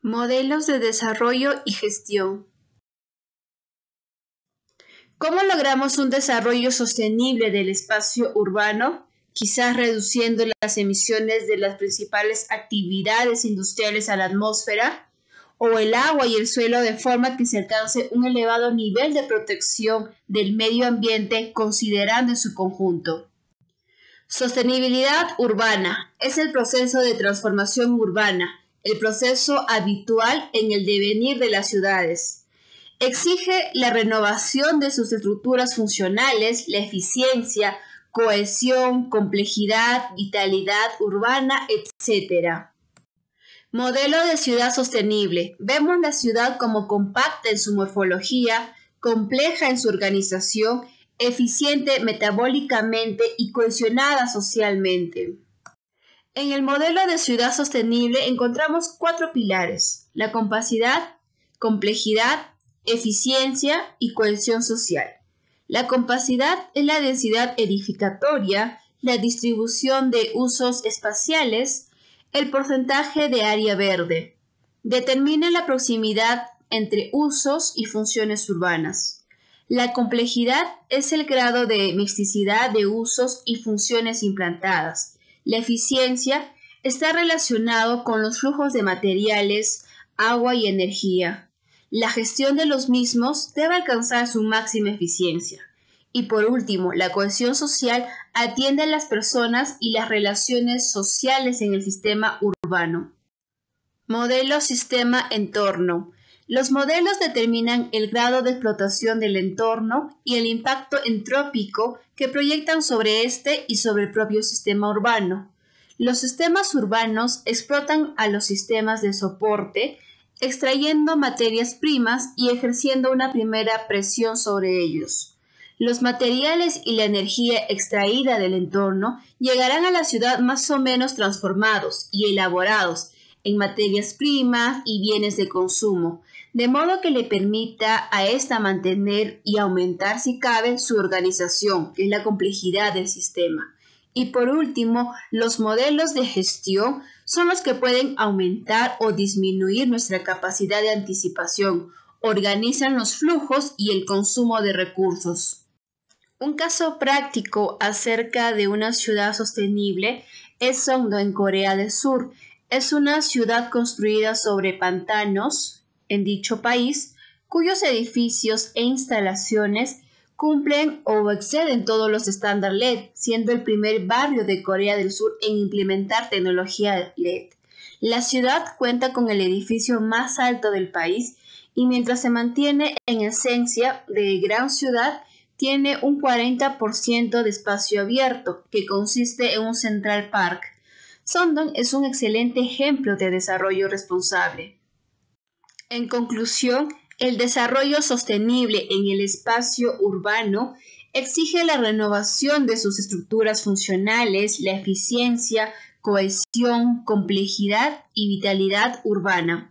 Modelos de desarrollo y gestión. ¿Cómo logramos un desarrollo sostenible del espacio urbano? Quizás reduciendo las emisiones de las principales actividades industriales a la atmósfera, o el agua y el suelo de forma que se alcance un elevado nivel de protección del medio ambiente considerando en su conjunto. Sostenibilidad urbana es el proceso de transformación urbana, el proceso habitual en el devenir de las ciudades. Exige la renovación de sus estructuras funcionales, la eficiencia, cohesión, complejidad, vitalidad urbana, etc. Modelo de ciudad sostenible. Vemos la ciudad como compacta en su morfología, compleja en su organización, eficiente metabólicamente y cohesionada socialmente. En el modelo de ciudad sostenible encontramos 4 pilares: la compacidad, complejidad, eficiencia y cohesión social. La compacidad es la densidad edificatoria, la distribución de usos espaciales, el porcentaje de área verde. Determina la proximidad entre usos y funciones urbanas. La complejidad es el grado de mixticidad de usos y funciones implantadas. La eficiencia está relacionado con los flujos de materiales, agua y energía. La gestión de los mismos debe alcanzar su máxima eficiencia. Y por último, la cohesión social atiende a las personas y las relaciones sociales en el sistema urbano. Modelo sistema-entorno. Los modelos determinan el grado de explotación del entorno y el impacto entrópico que proyectan sobre este y sobre el propio sistema urbano. Los sistemas urbanos explotan a los sistemas de soporte, extrayendo materias primas y ejerciendo una primera presión sobre ellos. Los materiales y la energía extraída del entorno llegarán a la ciudad más o menos transformados y elaborados en materias primas y bienes de consumo, de modo que le permita a esta mantener y aumentar, si cabe, su organización, que es la complejidad del sistema. Y por último, los modelos de gestión son los que pueden aumentar o disminuir nuestra capacidad de anticipación, organizan los flujos y el consumo de recursos. Un caso práctico acerca de una ciudad sostenible es Songdo en Corea del Sur. Es una ciudad construida sobre pantanos en dicho país, cuyos edificios e instalaciones cumplen o exceden todos los estándares LED, siendo el primer barrio de Corea del Sur en implementar tecnología LED. La ciudad cuenta con el edificio más alto del país y mientras se mantiene en esencia de gran ciudad, tiene un 40% de espacio abierto, que consiste en un Central Park. Songdo es un excelente ejemplo de desarrollo responsable. En conclusión, el desarrollo sostenible en el espacio urbano exige la renovación de sus estructuras funcionales, la eficiencia, cohesión, complejidad y vitalidad urbana.